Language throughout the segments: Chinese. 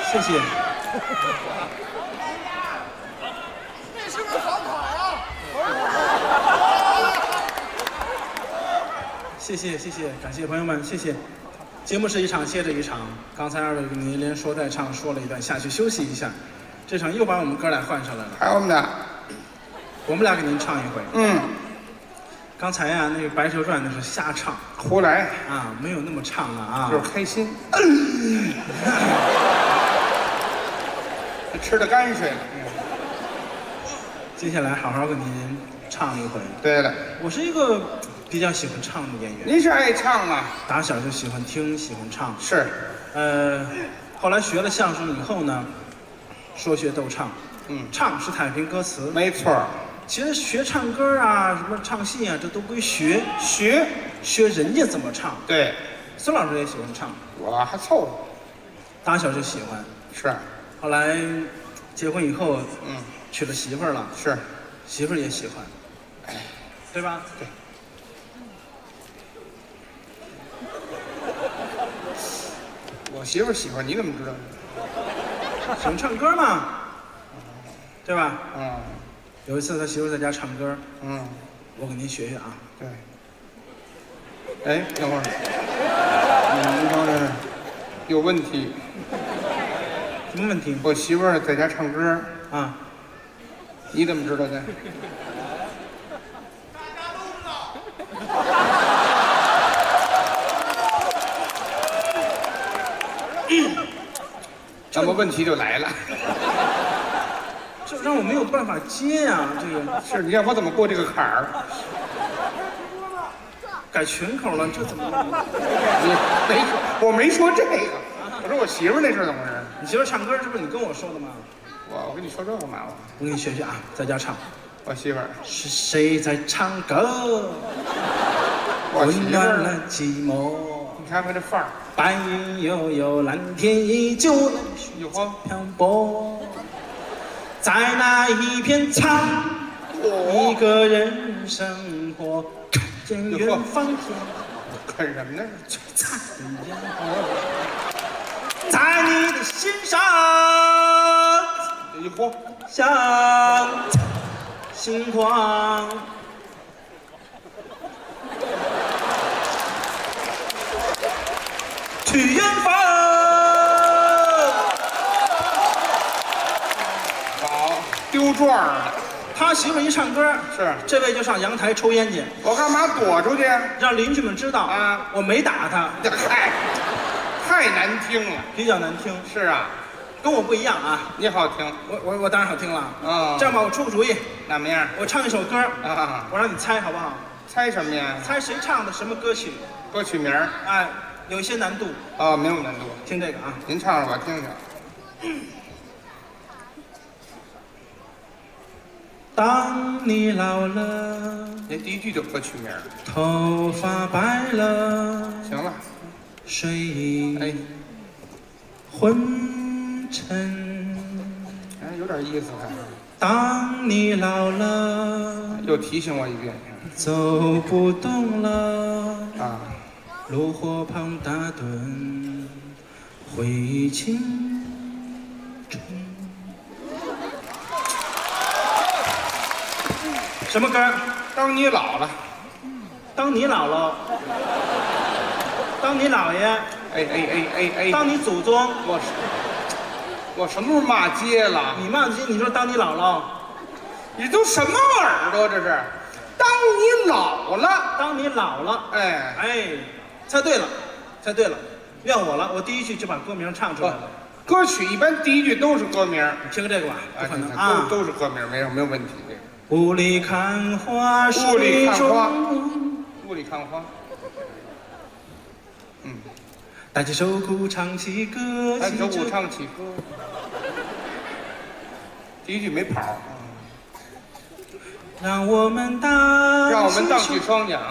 谢谢。 这是不是房卡呀？ 谢谢，感谢朋友们，谢谢。节目是一场接着一场，刚才二位跟您连说带唱说了一段，下去休息一下。这场又把我们哥俩换上来了， 还有我们俩， 我们俩给您唱一回。 嗯， 刚才呀，那个《白蛇传》那是瞎唱胡来啊，没有那么唱了啊。 就是开心，吃的泔水了。 接下来好好跟您唱一回。 对了， 我是一个比较喜欢唱的演员， 您是爱唱啊？ 打小就喜欢听，喜欢唱。 是， 后来学了相声以后呢，说学逗唱，唱是太平歌词， 没错。 其实学唱歌啊，什么唱戏啊，这都归学人家怎么唱。 对， 孙老师也喜欢唱， 我还凑合。 打小就喜欢。 是， 后来结婚以后，娶了媳妇儿了， 是， 媳妇儿也喜欢，对吧？ 对。我媳妇儿喜欢，你怎么知道？ 喜欢唱歌嘛，对吧？ 嗯。 有一次他媳妇在家唱歌，我给您学学啊。 对。哎，等会儿，您说这有问题？ 什么问题？ 我媳妇儿在家唱歌啊， 你怎么知道的？ 大家都知道。 那么问题就来了。 这让我没有办法接呀，这个是你让我怎么过这个坎儿？ 改群口了，这怎么弄？ 你没说，我没说这个，我说我媳妇儿那事儿怎么回事？ 你媳妇唱歌，这不是你跟我说的吗？ 我跟你说这干嘛？ 我给你学学啊，在家唱。 我媳妇儿是谁在唱歌？温暖了寂寞。 你看看这范儿， 白云悠悠，蓝天依旧， 有吗？ 漂泊。在那一片苍，一个人生活，看见远方天， 看什么呢？ 璀璨的烟火，在你的心上，像星光。去远方。 好，丢状了。 他媳妇一唱歌， 是这位就上阳台抽烟去。 我干嘛躲出去？ 让邻居们知道啊， 我没打他。 嗨，太难听了。 比较难听。 是啊， 跟我不一样啊。 你好听。 我当然好听了。 啊， 这样吧，我出个主意。 哪么样？ 我唱一首歌啊， 我让你猜好不好？ 猜什么呀？ 猜谁唱的什么歌曲？ 歌曲名儿？ 哎，有一些难度。 啊，没有难度。 听这个啊， 您唱着我听听。 当你老了， 那第一句就歌曲名儿。 头发白了， 行了， 睡意哎， 昏沉。 哎，有点意思还。 当你老了， 又提醒我一遍。 走不动了， 啊， 炉火旁打盹，回忆青春。什么歌？ 当你老了。 当你姥姥，当你姥爷， 哎， 当你祖宗。 我什么时候骂街了？ 你骂街，你说当你姥姥， 你都什么耳朵这是？当你老了， 当你老了， 哎， 猜对了，猜对了，怨我了，我第一句就把歌名唱出来了。 歌曲一般第一句都是歌名， 你听这个吧，不可能啊， 啊， 都是歌名，没有问题。这个雾里看花， 雾里看花， 中雾里看花。 打起手鼓唱起歌， 打起手鼓唱起歌。第一句没跑。 让我们荡起双桨。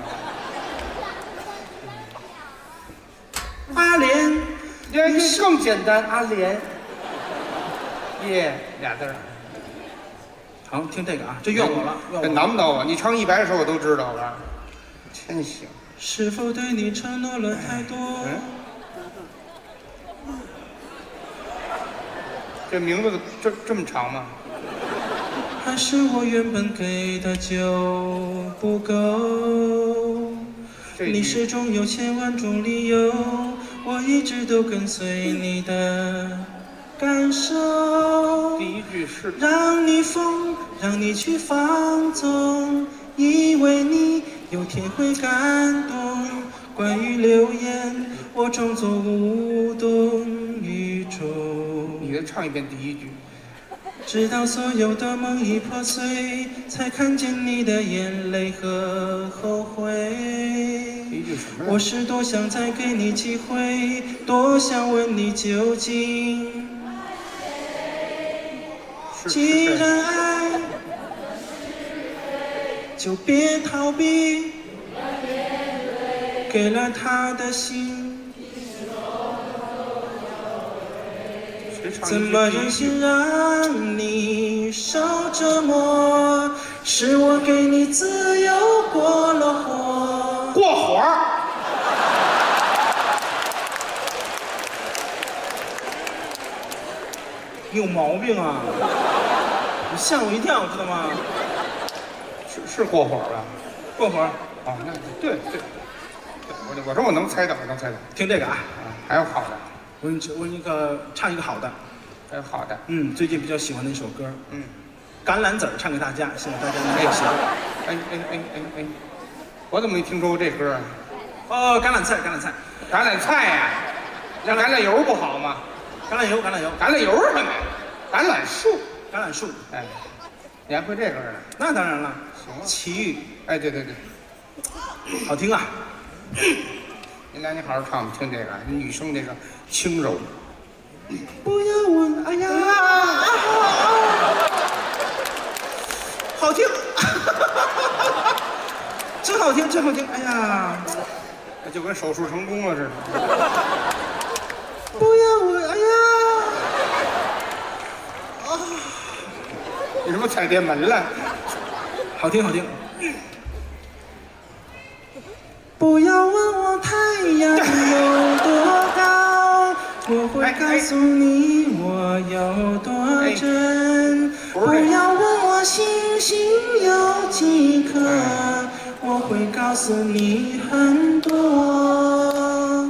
阿莲， 更简单，阿莲。耶，俩字儿。 好，听这个啊，这怨我了，怨我了。 难不倒我，你唱100首我都知道了，真行。 是否对你承诺了太多？ 这名字这么长吗？ 还是我原本给的就不够？你始终有千万种理由，我一直都跟随你的感受。 第一句是让你疯，让你去放纵，以为你有天会感动。关于流言，我装作无动于衷。 你再唱一遍第一句。 直到所有的梦已破碎，才看见你的眼泪和后悔。 第一句什么？ 我是多想再给你机会，多想问你究竟。既然爱，就别逃避。给了他的心，怎么忍心让你受折磨？是我给你自由过了火， 过火。 你有毛病啊！你吓我一跳，知道吗？ 是过火啊？ 过火。 哦，那对。我说我能猜到， 听这个啊， 还有好的。 我一个唱一个好的， 还有好的。 最近比较喜欢的一首歌，橄榄籽儿唱给大家，希望大家能够喜欢。 哎，我怎么没听说过这歌啊？ 哦，橄榄菜呀，那橄榄油不好吗？ 橄榄油是什么呀？橄榄树。哎，你还会这歌呢？ 那当然了。 行啊。 奇遇。 哎，对， 好听啊。 您来，你好好唱，听这个，女生这个轻柔。 不要问，哎呀，好听，真好听，哎呀， 那就跟手术成功了似的。 不要问，哎呀， 你什么踩电门了？ 好听。不要问我太阳有多高，我会告诉你我有多真。不要问我星星有几颗，我会告诉你很多。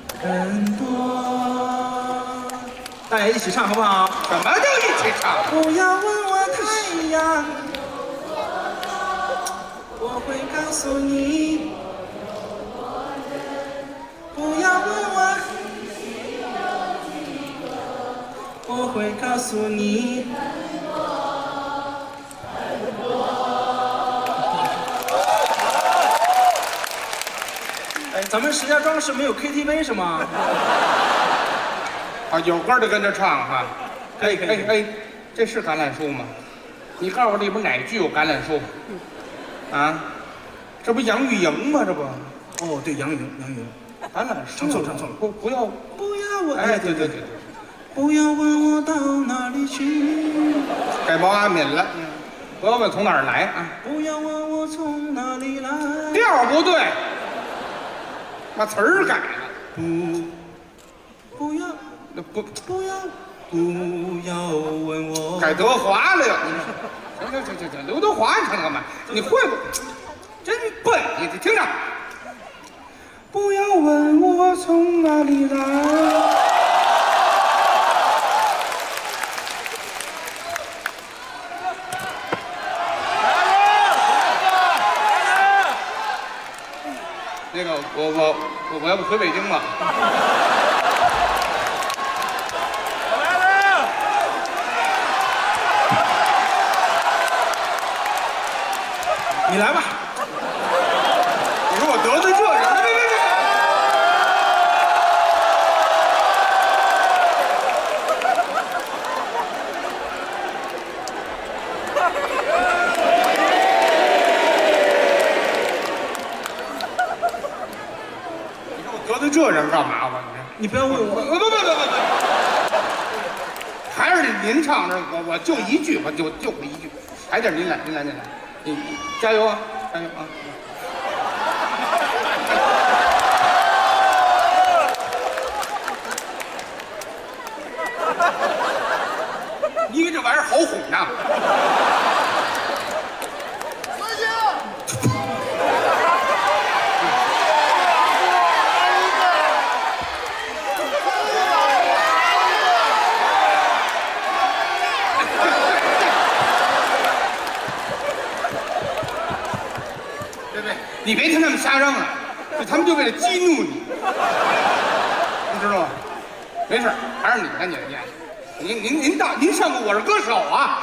大家一起唱好不好？ 什么叫一起唱？ 不要问我太阳，我会告诉你。不要问我会告诉你。哎，咱们石家庄是没有 KTV 是吗？ 啊，有歌就跟着唱哈。 可以。 哎，这是橄榄树吗？你告诉我里边哪句有橄榄树？啊，这不杨钰莹吗？这不？ 哦，对，杨钰莹。 橄榄树唱错了。 不要问。 哎，对。 不要问我到哪里去。 改毛阿敏了。不要问从哪儿来啊。 不要问我从哪里来。 调不对，把词儿改了。 不要问我。 改德华了呀！行，刘德华你唱干嘛？你会不？真笨！你听着。 不要问我从哪里来。 那个，我要不回北京吧？ 你来吧。 你说我得罪这人？别！你说我得罪这人干嘛吧？ 你不要问我。 不，还是您唱着，我就一句，我就会一句。还得您来，你加油啊！加油啊！ 杀人了，他们就为了激怒你，你知道吗？没事，还是你赶紧念。您上过《我是歌手》啊，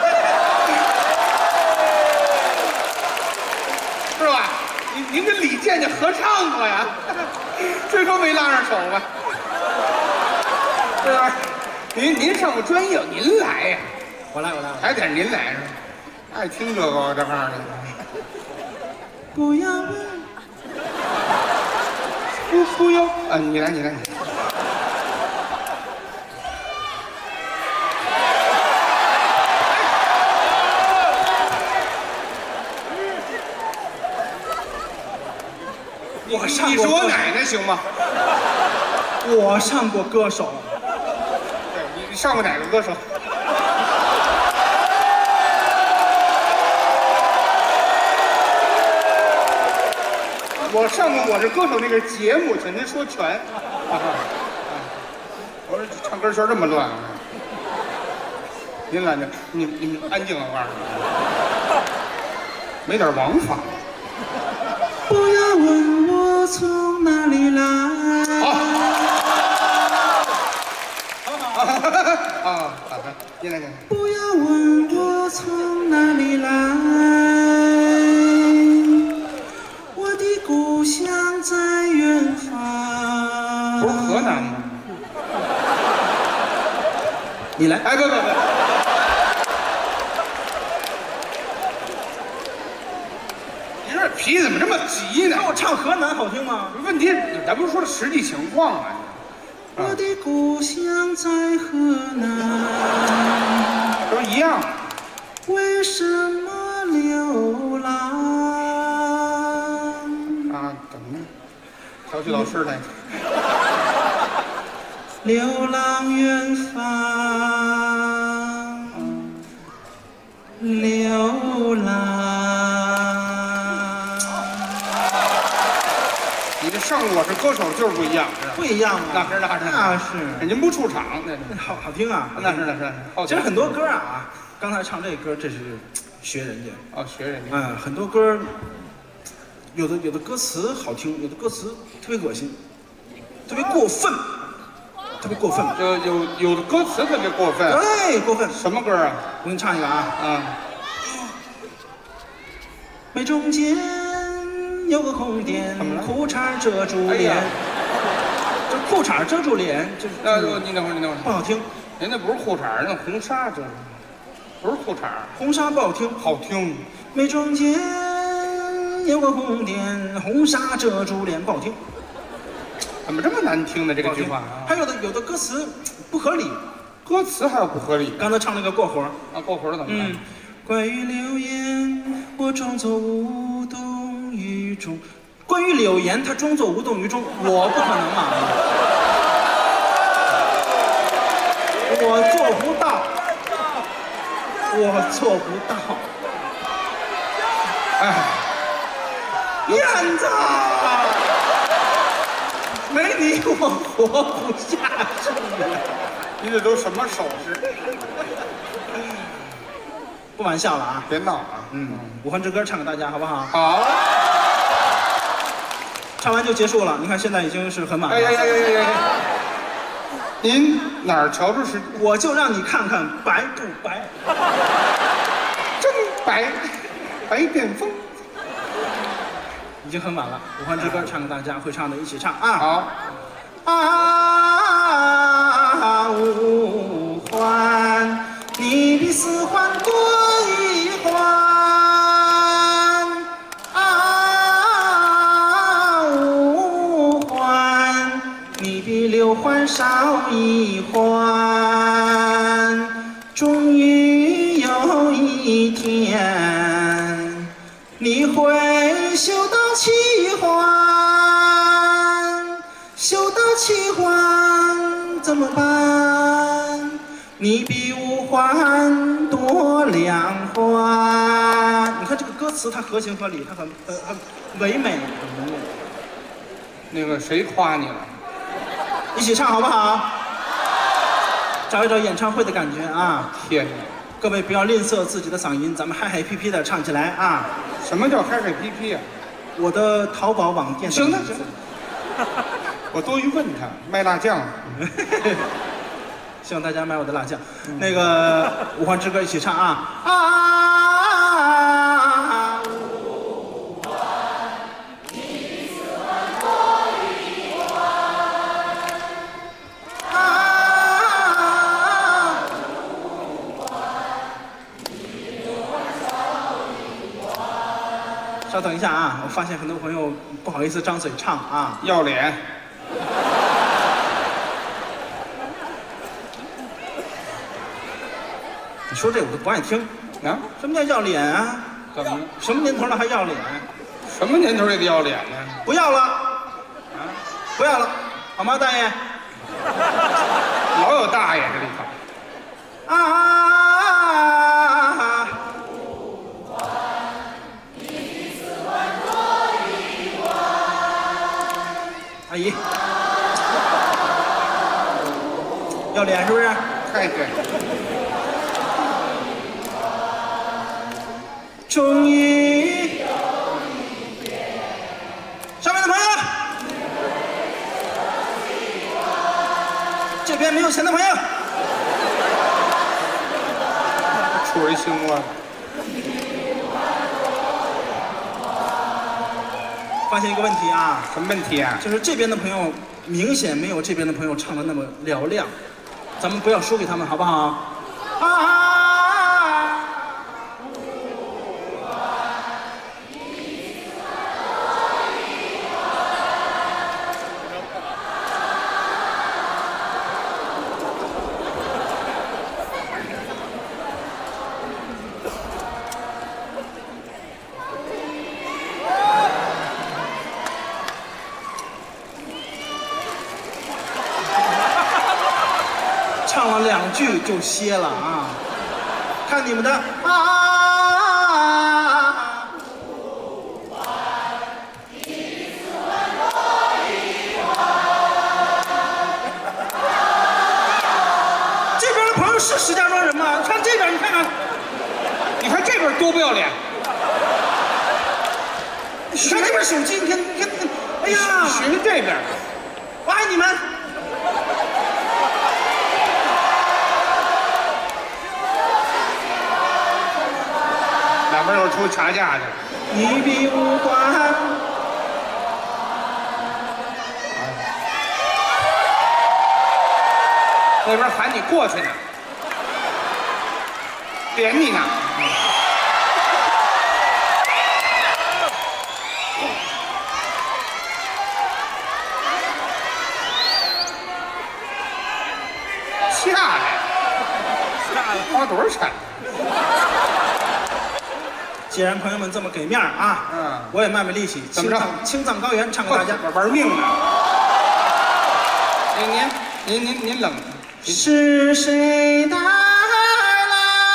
是吧？您跟李健家合唱过呀，最终没拉上手吧？是吧？您上过专业，您来呀。 我来， 还得您来是吧？爱听这个这行的。 不要问， 不要啊！你来。你是我奶奶行吗？ 我上过歌手。 对，你上过哪个歌手？我上过《我是歌手》那个节目，请您说全。我说唱歌圈这么乱啊！您来，你们安静了，我告诉你，没点王法。 不要问我从哪里来。 好，您来。 不要问我从哪里来，我的故乡在远方。 不是河南吗？ 你来。 哎，不。脾怎么这么急呢？ 我唱河南好听吗？ 问题咱不是说的实际情况啊。 我的故乡在河南， 都一样。 为什么流浪？ 啊，等着，小曲老师来。 流浪远方，流浪。 你这上《我是歌手》就是不一样， 不一样啊！那是， 您不出场，那好听啊！ 那是。 其实很多歌啊，刚才唱这歌，这是学人家哦，学人家。 很多歌，有的歌词好听，有的歌词特别恶心，特别过分。 有的歌词特别过分。 对，过分。 什么歌啊？ 我给你唱一个啊。眉中间有个红点，裤衩遮住脸。这裤衩遮住脸，这你等会儿。 不好听。 人家不是裤衩，那红纱遮住，不是裤衩。 红纱不好听。 好听。 眉中间有个红点，红纱遮住脸，不好听。 怎么这么难听呢？这个句话啊， 还有的歌词不合理， 歌词还有不合理。 刚才唱那个过火啊， 过火怎么了？ 关于流言，我装作无动于衷。关于柳岩，他装作无动于衷，我不可能啊，我做不到。 哎， 燕子。没你我活不下去了。 你这都什么手势？ 不玩笑了啊！ 别闹啊！ 武汉之歌唱给大家好不好？ 好。 唱完就结束了。你看现在已经是很晚了。 哎！您哪儿瞧出是？ 我就让你看看白不白。 真白，白变风。 已经很晚了，武汉之歌唱给大家，会唱的一起唱啊！ 好。 五环，你的四环多一环。五环，你的六环少一环。终于有一天，你会修到七环，怎么办？你比五环多两环。你看这个歌词，它合情合理，它很唯美，很唯美。 那个谁夸你了？ 一起唱好不好？找一找演唱会的感觉啊！ 天哪！ 各位不要吝啬自己的嗓音，咱们嗨嗨皮皮的唱起来啊！ 什么叫嗨嗨皮皮啊？ 我的淘宝网店。 行了行了，我多余问他卖辣酱。 希望大家买我的辣酱。那个《五环之歌》一起唱啊！稍等一下啊！我发现很多朋友不好意思张嘴唱啊， 要脸。 你说这我都不爱听啊！ 什么叫要脸啊？ 怎么了？ 什么年头了还要脸？ 什么年头也得要脸呢？ 不要了，啊，不要了，好吗，大爷？ 老有大爷这里头。 啊！阿姨，要脸是不是？ 太对。 终于，上面的朋友，这边没有钱的朋友， 出人心窝。 发现一个问题啊， 什么问题啊？ 就是这边的朋友明显没有这边的朋友唱的那么嘹亮，咱们不要输给他们，好不好？唱了2句就歇了啊！看你们的这边的朋友是石家庄人吗？看这边，你看看， 你看这边多不要脸！ 你看这边手机，你看，哎呀， 学这边， 我爱你们。 两边又出掐架去了。 一笔无关。 那边喊你过去呢，点你呢。下来，花多少钱？ 既然朋友们这么给面儿啊，我也卖力气， 怎么着？ 青藏高原唱给大家， 玩命呢！您冷。 是谁带来？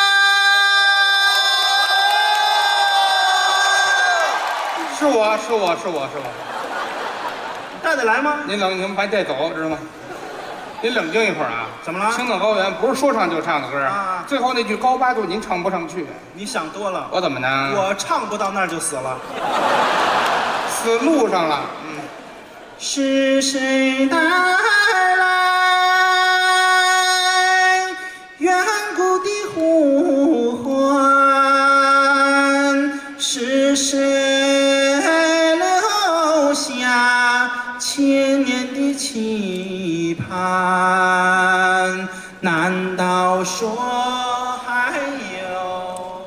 是我。 带得来吗？ 您冷，你们把带走，知道吗？您冷静一会儿啊！ 怎么了？ 青藏高原不是说唱就唱的歌啊！ 最后那句高八度您唱不上去。 你想多了。 我怎么呢？ 我唱不到那儿就死了。 死路上了。 是谁带来远古的呼唤？是谁留下千年的期盼？难道说还有？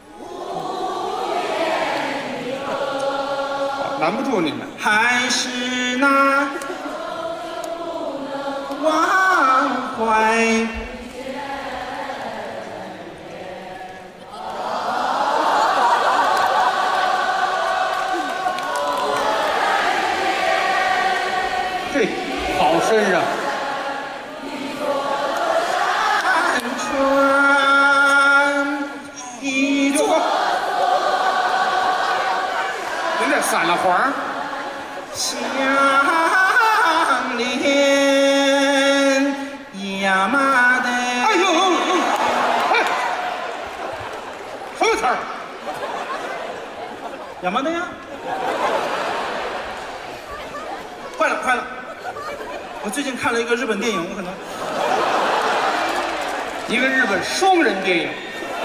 拦不住你们。 还是那忘怀？ 这好身上。 一座。 您这散了黄。 相连亚麻的。 哎呦，哎，什么词儿？ 亚麻的呀。 我最近看了一个日本电影，我可能一个日本双人电影。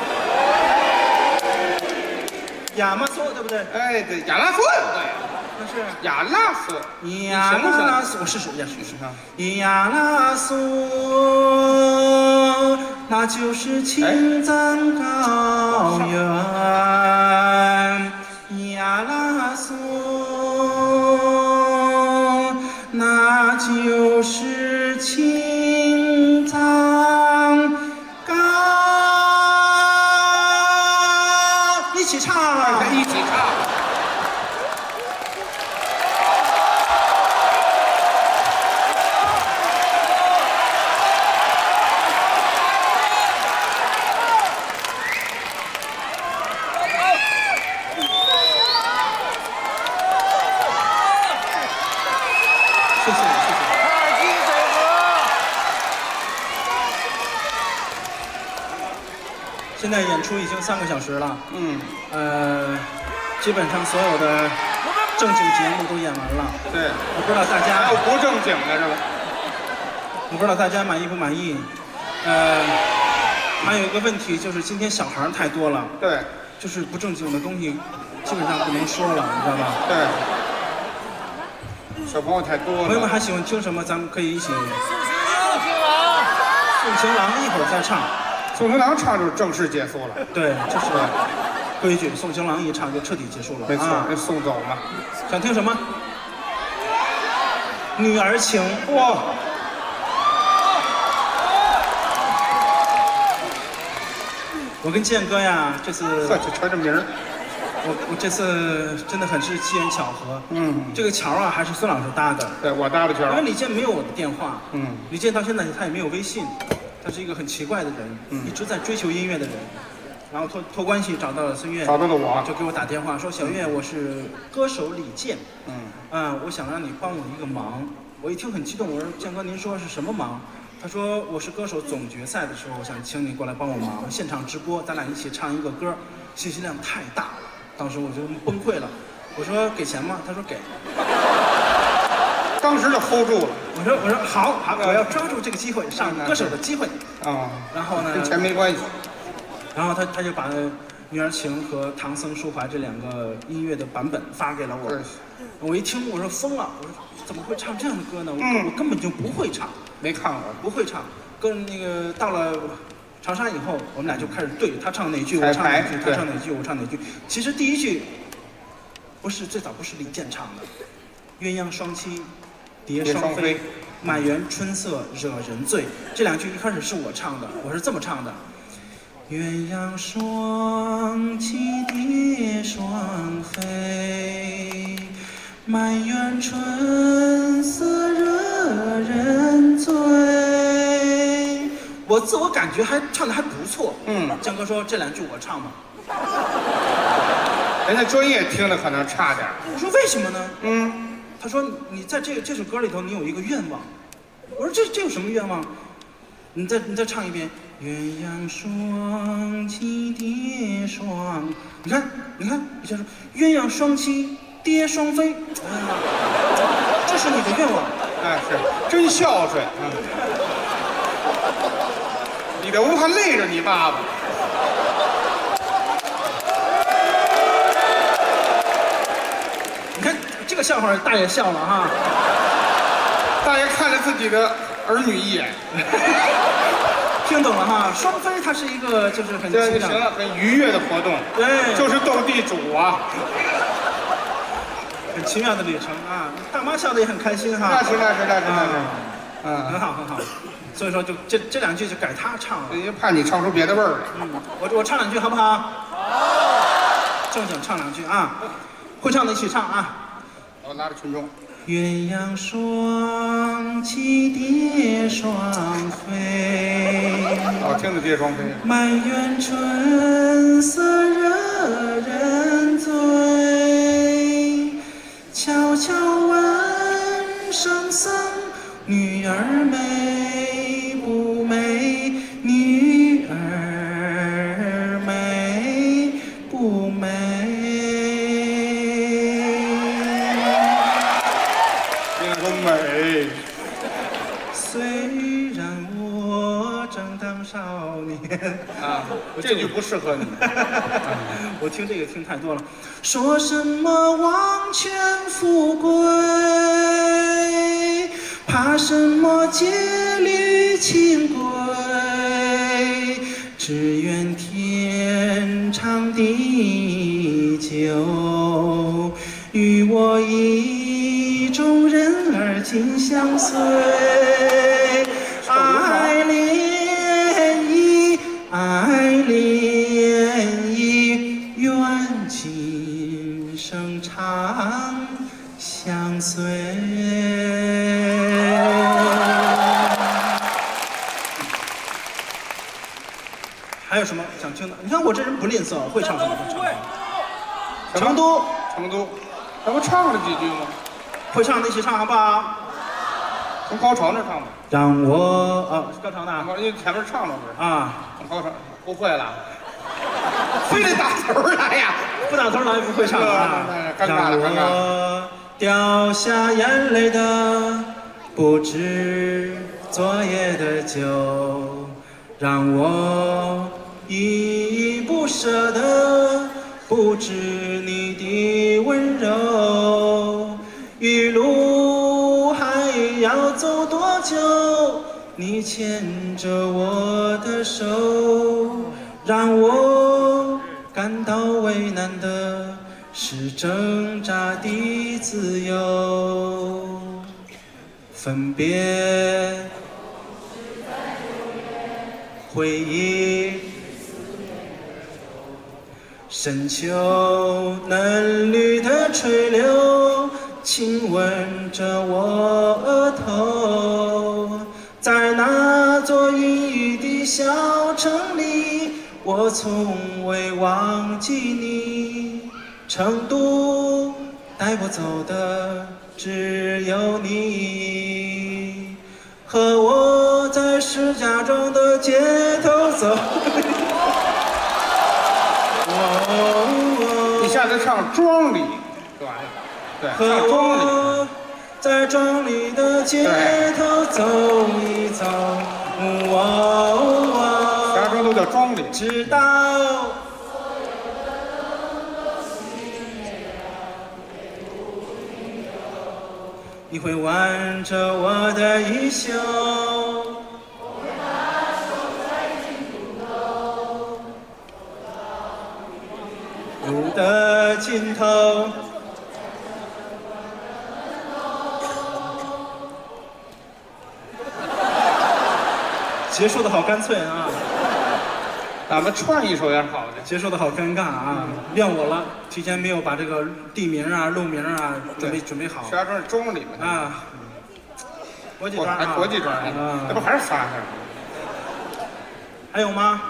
亚麻索对不对？ 哎，对，亚拉索对， 那是亚拉索。 亚拉索，我试试，亚拉索，那就是青藏高原。亚拉索，那就是青藏高。一起唱， 一起唱。 谢谢。 二踢水河。 现在演出已经3个小时了，基本上所有的正经节目都演完了。 对， 我不知道大家还有不正经的是吧？ 我不知道大家满意不满意。还有一个问题就是今天小孩太多了， 对， 就是不正经的东西基本上不能说了，你知道吧？ 对。小朋友太多了。 朋友们还喜欢听什么？咱们可以一起。 送情郎。 送情郎一会儿再唱。 送情郎唱就是正式结束了。 对，这是规矩。送情郎一唱就彻底结束了。 没错，那送走嘛。 想听什么？女儿情。 哇！ 我跟建哥呀，这次呵，就全这名儿。 我这次真的很是机缘巧合。这个桥啊，还是孙老师搭的。 对，我搭的桥。 因为李健没有我的电话。李健到现在他也没有微信，他是一个很奇怪的人，一直在追求音乐的人。然后托关系找到了孙悦， 找到了我， 就给我打电话说：“小岳，我是歌手李健，我想让你帮我一个忙。”我一听很激动，我说：“建哥，您说是什么忙？”他说：“我是歌手总决赛的时候，我想请你过来帮我忙，现场直播，咱俩一起唱一个歌，信息量太大了。”当时我就崩溃了，我说：“给钱吗？”他说：“给。” 当时就 hold 住了。 我说好，我要抓住这个机会，上歌手的机会。然后呢？ 跟钱没关系。 然后他就把《女儿情》和《唐僧抒怀》这2个音乐的版本发给了我。我一听，我说疯了，我说怎么会唱这样的歌呢？我根本就不会唱， 没看过， 不会唱。跟那个到了长沙以后，我们俩就开始对，他唱哪句我唱哪句，他唱哪句我唱哪句。其实第一句最早不是李健唱的，鸳鸯双栖，蝶双飞，满园春色惹人醉。这2句一开始是我唱的，我是这么唱的。鸳鸯双栖蝶双飞，满园春色惹人醉。我自我感觉唱的还不错。江哥说这2句我唱吧。 人家专业听的可能差点。 我说为什么呢？他说你在这首歌里头你有一个愿望。我说这有什么愿望？你再唱一遍。鸳鸯双栖蝶双，你看，你先说鸳鸯双栖蝶双飞，这是你的愿望。 是真孝顺。你的屋还累着你爸爸。 你看这个笑话，大爷笑了哈。 大爷看了自己的儿女一眼。 听懂了哈，双飞它是一个就是很行了，很愉悦的活动， 对， 就是斗地主啊， 很奇妙的旅程啊。大妈笑得也很开心哈。 那是， 很好。所以说就这2句就改他唱了， 因为怕你唱出别的味儿来。 我唱2句好不好？好，正经唱2句啊，会唱的一起唱啊。 我拿着群众。 鸳鸯双栖蝶双飞， 好听的蝶双飞。 满园春色惹人醉，悄悄问圣僧，女儿美不美？女儿美不美？ 美。 虽然我正当少年啊，这句不适合你。 我听这个听太多了。说什么王权富贵，怕什么戒律清规，只愿天长地久，与我意中人儿紧相随。爱恋意，爱恋意，愿今生长相随。还有什么想听的？你看我这人不吝啬，会唱什么就唱什么。成都， 成都，这不唱了几句吗？ 会唱的一起唱好不好？ 从高潮那唱吧。 让我是高潮的因为前面唱了不是？ 啊， 从高潮不会了，非得打头来呀！ 不打头来不会唱啊。 尴尬了，尴尬了。 让我掉下眼泪的不止昨夜的酒，让我依依不舍的不止你的温柔。一路还要走多久？你牵着我的手，让我感到为难的是挣扎的自由。分别，回忆，深秋嫩绿的垂柳，亲吻着我额头。在那座阴雨的小城里，我从未忘记你。成都，带我走的只有你，和我在石家庄的街头走。 你下次唱庄里就完了，对， 和唱庄里。 我在庄里的街头走一走， 石家庄都叫庄里。 直到你会挽着我的衣袖，路的尽头。结束的好干脆啊！ 咱们串一首也好的。 结束的好尴尬啊！怨我了，提前没有把这个地名啊、路名啊准备好。 石家庄是庄里嘛？ 啊，国际庄还啊， 国际庄啊， 那不还是仨字？ 还有吗？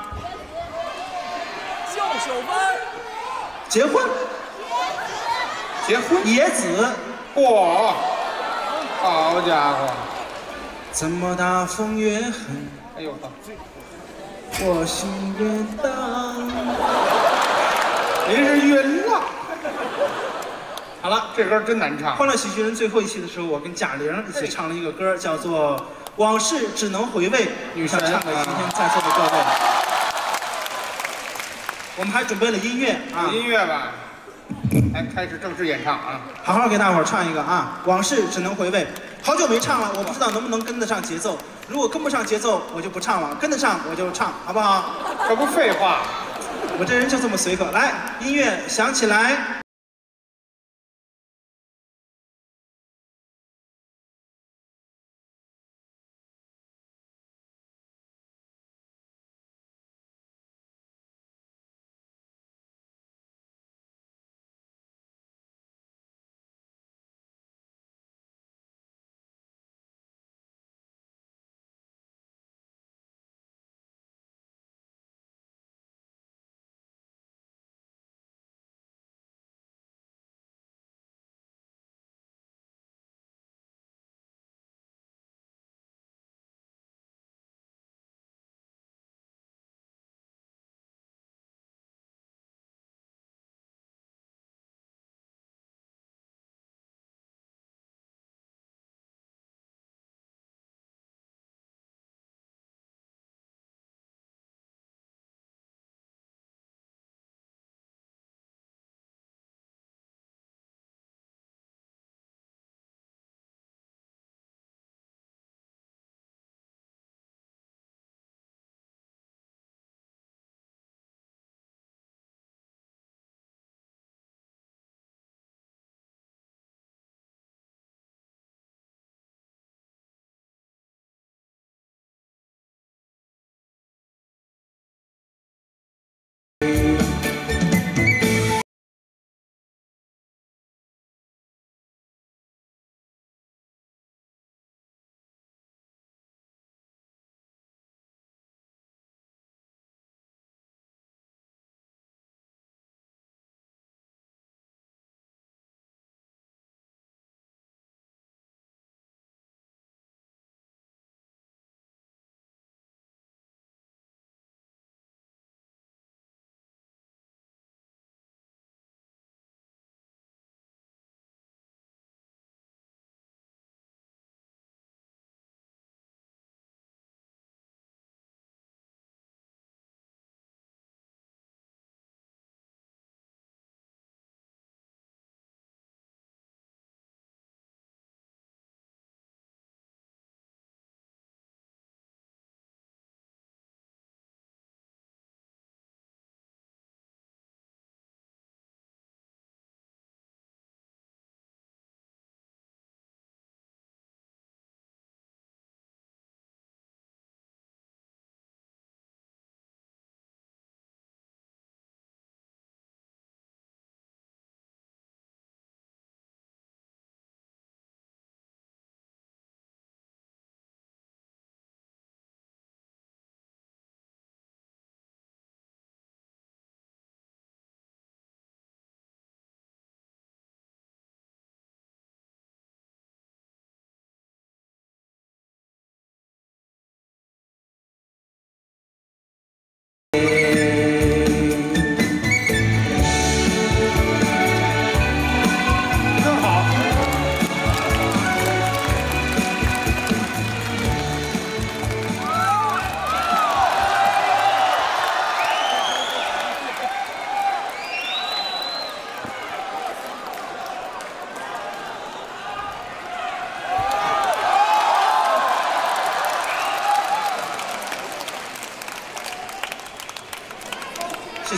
叫小班。 结婚， 结婚， 野子， 嚯，好家伙！ 怎么大风越狠， 哎呦呵， 我心越荡。 您是晕了。 好了， 这歌真难唱。 欢乐喜剧人最后一期的时候，我跟贾玲一起唱了一个歌，叫做《往事只能回味》， 女神想唱给今天在座的各位。我们还准备了音乐啊， 有音乐吧？来，开始正式演唱啊！ 好好给大伙儿唱一个啊，《往事只能回味》。好久没唱了，我不知道能不能跟得上节奏。如果跟不上节奏，我就不唱了；跟得上，我就唱，好不好？ 这不废话。 我这人就这么随和。来，音乐响起来。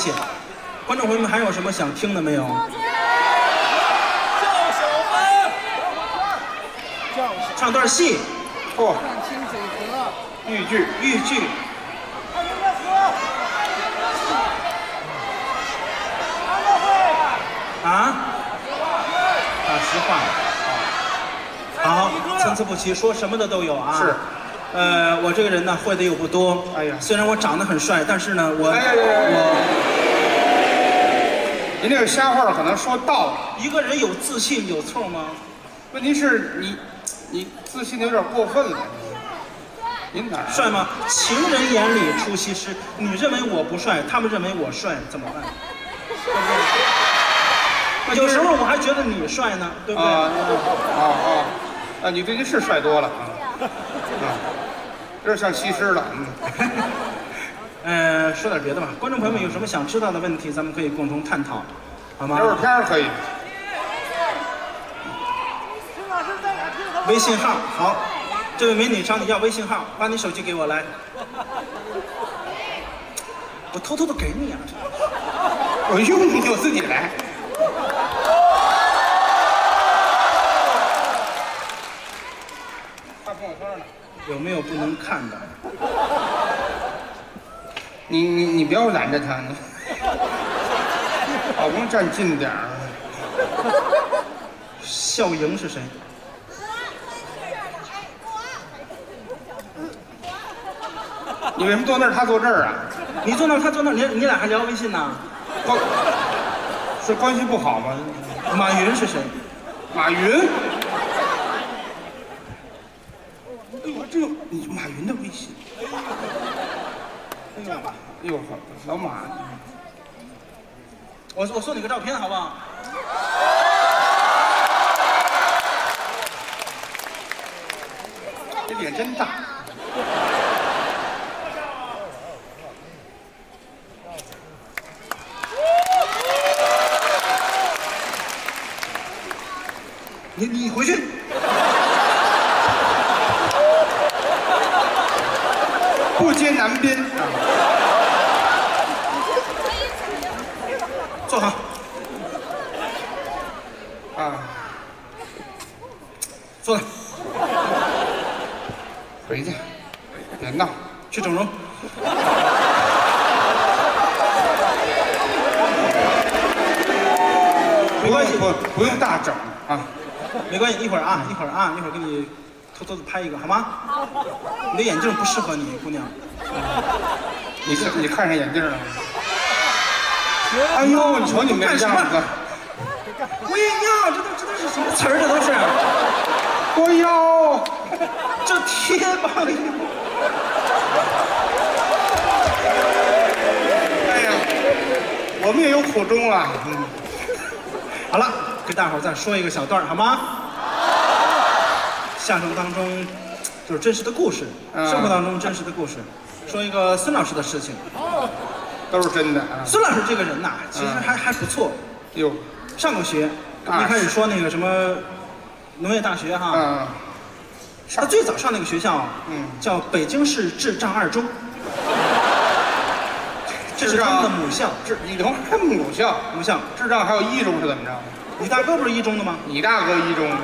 谢。观众朋友们，还有什么想听的没有？唱段戏。 嚯，豫剧， 豫剧。啊？大实话。好，参差不齐，说什么的都有啊。 是。 我这个人呢，会的又不多。 哎呀， 虽然我长得很帅，但是呢，我您这个瞎话可能说到了。 一个人有自信有错吗？ 问题是你自信的有点过分了。您哪儿帅吗？情人眼里出西施。你认为我不帅，他们认为我帅，怎么办？有时候我还觉得你帅呢，对不对？ 你最近是帅多了有点像西施了。 说点别的吧。观众朋友们有什么想知道的问题，咱们可以共同探讨，好吗？ 聊会片可以。 微信号好，这位美女找你要微信号，把你手机给我来，我偷偷的给你啊。 我用你我自己来。发朋友圈呢？ 有没有不能看的？ 你不要拦着他，你老公站近点儿。 笑盈是谁？ 你为什么坐那儿，他坐这儿啊？ 你坐那儿，他坐那儿，你俩还聊微信呢？ 是关系不好吗？ 马云是谁？ 马云？哎呦，这有你马云的微信。这样吧，哎呦，老马， 我送你个照片好不好？ 这脸真大。 你回去。 不接南边。 坐好。坐那。 回去，别闹， 去整容。没关系， 不用大整啊。 没关系，一会儿给你偷偷的拍一个，好吗？你的眼镜不适合你，姑娘。 你看上眼镜了？哎呦，你瞅你们这样子。 我也要，这都是什么词儿？这都是。 我要。 这贴吧。 哎呀，我们也有苦衷啊。 好了，给大伙儿再说一个小段好吗？相声当中就是真实的故事，生活当中真实的故事。说一个孙老师的事情， 都是真的啊。 孙老师这个人呐，其实还不错。 哟， 上过学，一开始说那个什么农业大学哈。他最早上那个学校，叫北京市智障二中。这是他们的母校。 你等会儿母校，智障还有一中是怎么着？ 你大哥不是一中的吗？ 你大哥一中的。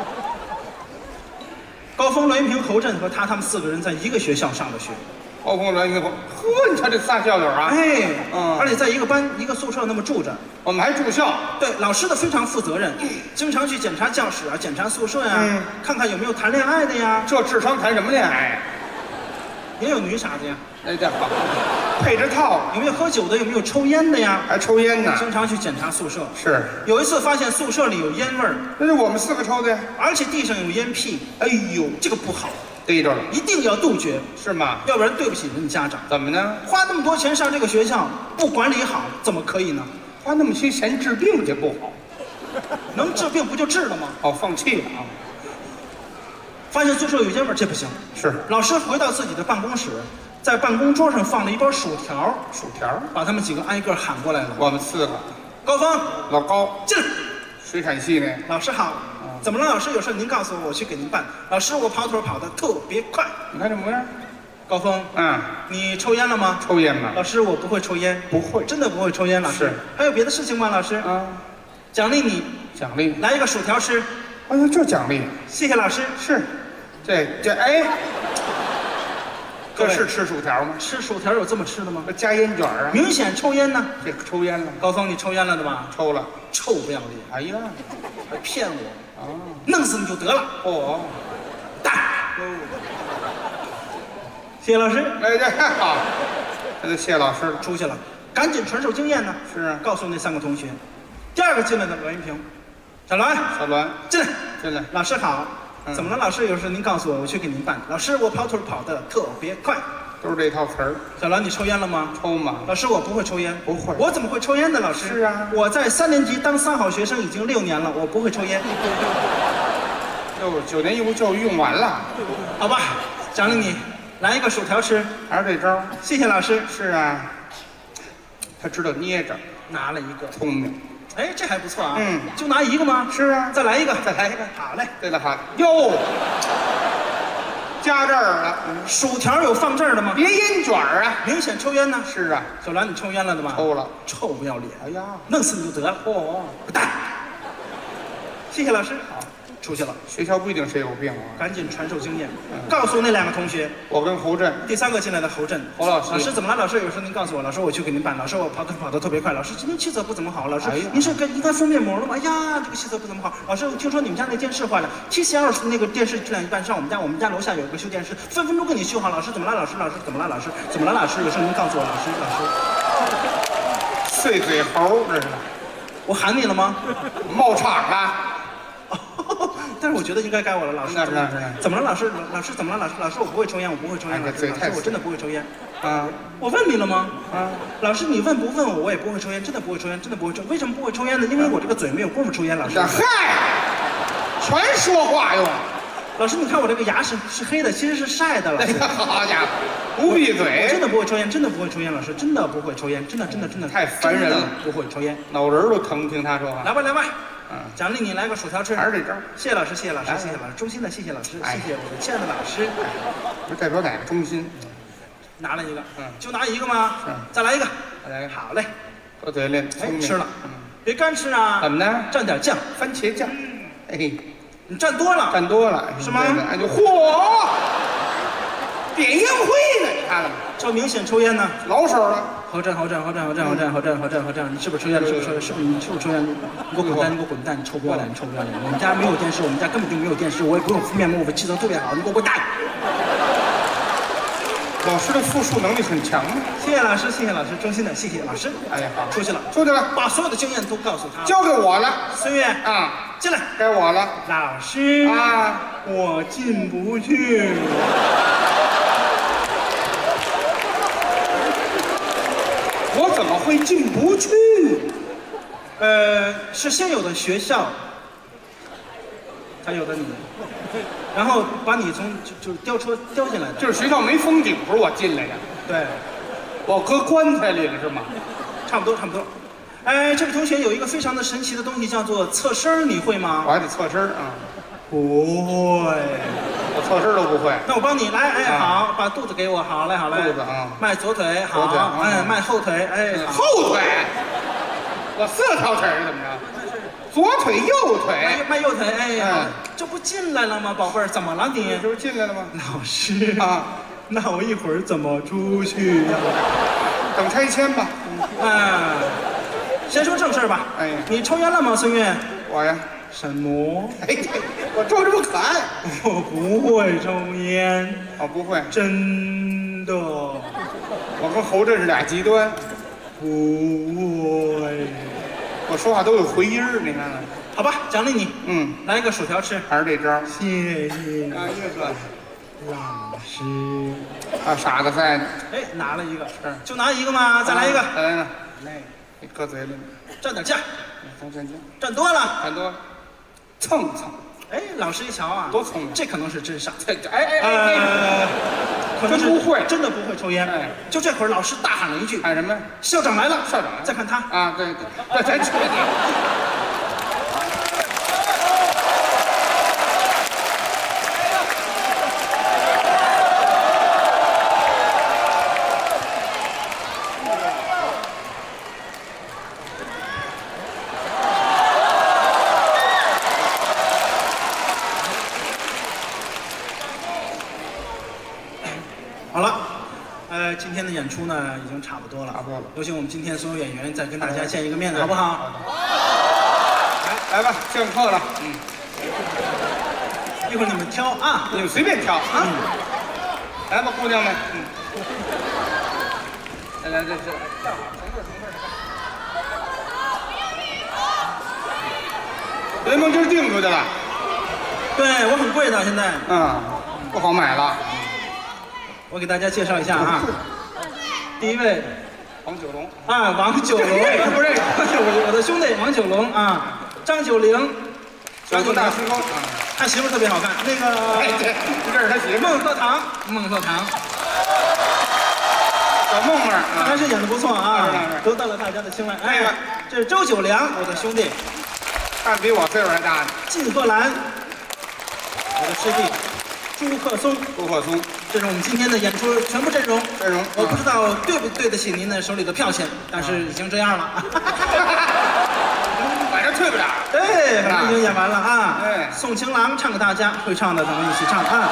高峰、栾云平、侯震和他们4个人在一个学校上的学。 高峰、栾云平，你瞧这仨校友啊！ 而且在一个班、一个宿舍那么住着。 我们还住校。 对，老师的非常负责任，经常去检查教室啊，检查宿舍呀，看看有没有谈恋爱的呀。 这智商谈什么恋爱呀？ 也有女傻子呀。 哎，这好，配着套。 有没有喝酒的？有没有抽烟的呀？ 还抽烟呢。 经常去检查宿舍。 是。 有一次发现宿舍里有烟味儿， 那是我们4个抽的呀。 而且地上有烟屁。哎呦，这个不好。 逮着了， 一定要杜绝， 是吗？ 要不然对不起人家家长。 怎么呢？ 花那么多钱上这个学校，不管理好，怎么可以呢？ 花那么些钱治病去不好， 能治病不就治了吗？ 哦，放弃了啊！ 发现宿舍有烟味，这不行。 是。 老师回到自己的办公室，在办公桌上放了一包薯条，把他们几个挨个喊过来了。 我们4个。 高峰， 老高， 进来。 水产系的。 老师好。怎么了，老师？有事您告诉我，我去给您办。老师，我跑腿跑得特别快。 你看这模样， 高峰，你抽烟了吗？ 抽烟吗？ 老师，我不会抽烟。 不会， 真的不会抽烟。老师，还有别的事情吗？老师，奖励你， 奖励， 来一个薯条吃。 哎呀，这奖励， 谢谢老师。 是，这哎，这是吃薯条吗？ 吃薯条有这么吃的吗？ 加烟卷啊， 明显抽烟呢。 这抽烟了。 高峰，你抽烟了对吧？ 抽了。 臭不要脸！ 哎呀， 还骗我！弄死你就得了。 哦， 打。谢谢老师。 哎，这好，这就谢老师了。 出去了，赶紧传授经验呢。 是啊， 告诉那3个同学。第2个进来的栾玉萍，小栾，进来， 进来。 老师好。怎么了，老师？有事您告诉我，我去给您办。老师，我跑腿跑得特别快。 都是这套词儿。 小栾，你抽烟了吗？ 抽吗？ 老师，我不会抽烟。 不会。 我怎么会抽烟呢？老师。 是啊。 我在3年级当3好学生已经6年了，我不会抽烟。 9年义务教育用完了。 好吧，奖励你，来一个薯条吃。 还是这招。 谢谢老师。 是啊。他知道捏着。 拿了一个。 聪明。 哎，这还不错啊。就拿一个吗？ 是啊。 再来一个。 再来一个。 好嘞。 对了，好。哟。加这儿了， 薯条有放这儿的吗？ 别烟卷啊， 明显抽烟呢。 是啊， 小栾，你抽烟了的吗？ 抽了， 臭不要脸！ 哎呀， 弄死你就得了！ 哦， 滚蛋！谢谢老师。好，出去了。 学校不一定谁有病啊。 赶紧传授经验，告诉那2个同学。 我跟侯震。 第3个进来的侯震。 侯老师。 老师怎么了？老师有事您告诉我。老师我去给您办。老师我跑得特别快。老师今天气色不怎么好。老师您是应该敷面膜了吗？哎呀，这个气色不怎么好。老师我听说你们家那电视坏了，TCL那个电视质量一般，上我们家楼下有个修电视，分分钟给你修好。老师怎么了？老师怎么了？老师怎么了？老师有事您告诉我。老师。 碎嘴猴这是。 我喊你了吗？ 冒场了。 但是我觉得应该该我了，老师。怎么了，老师？老师怎么了？老师我不会抽烟，我不会抽烟。老师我真的不会抽烟。我问你了吗？老师你问不问我，我也不会抽烟，真的不会抽烟，真的不会抽。为什么不会抽烟呢？因为我这个嘴没有功夫抽烟。老师。 嗨，全说话用。 老师你看我这个牙是黑的，其实是晒的。老师。 好家伙，不闭嘴！ 真的不会抽烟，真的不会抽烟。老师真的不会抽烟，真的。 太烦人了， 不会抽烟， 脑仁都疼，听他说话。 来吧。奖励你来个薯条吃。 还是这招。 谢谢老师，衷心的谢谢老师，谢谢我的亲爱的老师。 不代表哪个忠心？ 拿了一个，就拿一个吗？再来一个，好嘞， 搁嘴里。 哎，吃了，别干吃啊。 怎么呢？ 蘸点酱， 番茄酱。哎， 你蘸多了，是吗？ 哎就嚯，点烟灰呢，你看了吗？ 这明显抽烟呢， 老手了。 侯震，你是不是抽烟？你是不是抽烟？你给我滚蛋！你臭不要脸！我们家没有电视，我们家根本就没有电视，我也不用敷面膜，我气色特别好，你给我滚蛋！ 老师的复述能力很强。 谢谢老师，衷心的谢谢老师。 哎呀，好， 出去了，把所有的经验都告诉他， 交给我了。 孙悦啊，进来， 该我了。 老师啊，我进不去。 我怎么会进不去？ 是先有的学校，才有的你，然后把你从就吊车吊进来的。 就是学校没封顶时候我进来的。 对， 我搁棺材里了是吗？ 差不多。这位同学有一个非常的神奇的东西，叫做侧身，你会吗？ 我还得侧身啊。 不会， 我侧身都不会。 那我帮你来，好，把肚子给我，好嘞。 肚子啊， 迈左腿，好，迈后腿， 后腿，我4条腿是怎么着？左腿右腿， 迈右腿，这不进来了吗，宝贝儿？怎么了你？ 这不进来了吗？ 老师啊，那我一会儿怎么出去呀？ 等拆迁吧。 先说正事吧。你抽烟了吗，孙悦？ 我呀。 什么？ 我抽这么可爱。 我不会抽烟。 不会。 真的。 我跟侯震是俩极端。 不会。 我说话都有回音儿，你看看。 好吧，奖励你。来一个薯条吃。 还是这招。 谢谢。老师。 傻子在呢。 拿了一个。就拿一个吗？再来一个。 再来呢。你搁嘴里。 蘸点酱。 蘸多了。 蹭。 老师一瞧啊， 多聪明， 这可能是真傻。 可能不会， 真的不会抽烟。就这会儿，老师大喊了一句：“ 喊什么？ 校长来了！” 校长， 再看他啊，对，咱去你。 好了，今天的演出呢已经差不多了，有请我们今天所有演员再跟大家见一个面，好不好？ 来吧，上课了。 一会儿你们挑啊， 你们随便挑啊。来吧，姑娘们。来，这。联盟今儿定出去了。 对我很贵的，现在。 不好买了。 我给大家介绍一下啊，第一位， 王九龙啊，王九龙， 不是我的兄弟王九龙啊，张九龄， 小哥大师兄， 他媳妇特别好看，那个， 这是他媳妇， 孟鹤堂， 小梦儿， 还是演的不错啊，得到了大家的青睐。哎，这是周九良，我的兄弟， 看比我岁数还大呢。 靳鹤兰，我的师弟。朱鹤松，这是我们今天的演出全部阵容。我不知道对不对得起您的手里的票钱，但是已经这样了。 反正退不了。 对，反正已经演完了啊。宋情郎唱给大家，会唱的咱们一起唱啊。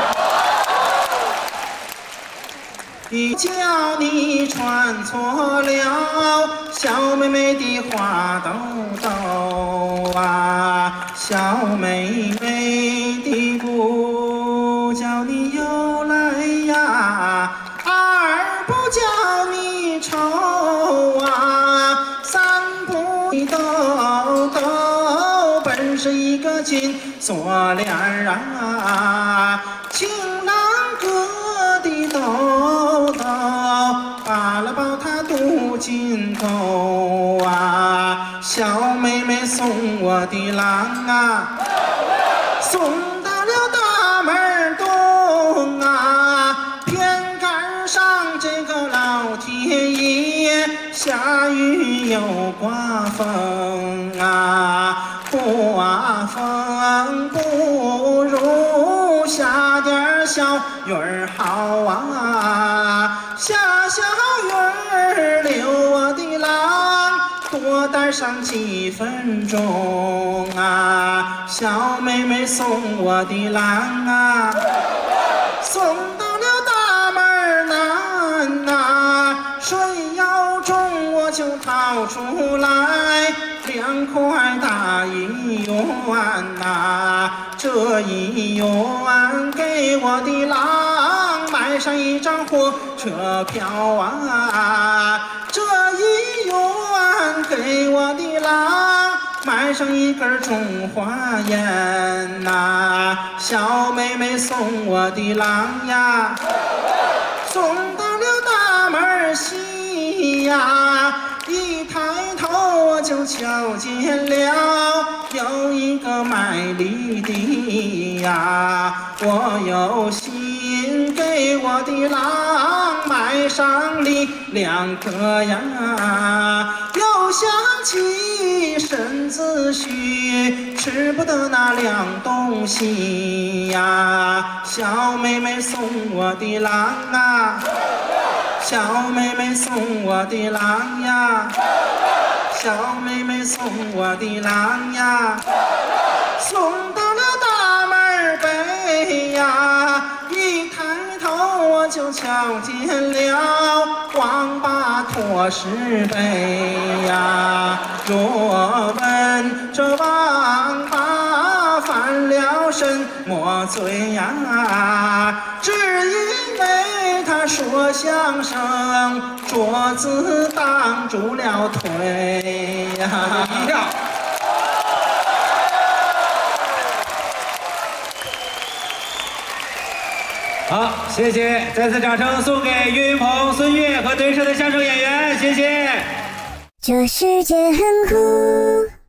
一脚你穿错了小妹妹的花兜兜啊，小妹妹的不叫你由来呀，二不叫你愁啊，三不你兜兜本是一个金锁链啊，情郎哥的兜兜扒了抱他肚筋头啊，小妹妹送我的郎啊，送到了大门东啊，偏赶上这个老天爷下雨又刮风啊，刮风不如下点小雨儿好啊，下小雨儿留我的郎多待上几分钟啊，小妹妹送我的郎啊，送到了大门南啊，水要重我就掏出来2块大1元呐，这1元给我的郎买上一张火车票啊，这1元给我的郎买上一根中华烟呐，小妹妹送我的郎呀，送到了大门西呀，一抬头我就瞧见了有一个卖梨的呀，我有心给我的郎买上梨2个呀，又想起身子虚吃不得那2东西呀，小妹妹送我的郎啊，小妹妹送我的郎呀，小妹妹送我的郎呀，送到了大门北呀，一抬头我就瞧见了王八驮石碑呀，若问这王八犯了什么罪呀，只因为他说相声桌子挡住了腿呀，一样。 好，谢谢，再次掌声送给岳云鹏、孙越和对社的相声演员，谢谢。 这世界很酷。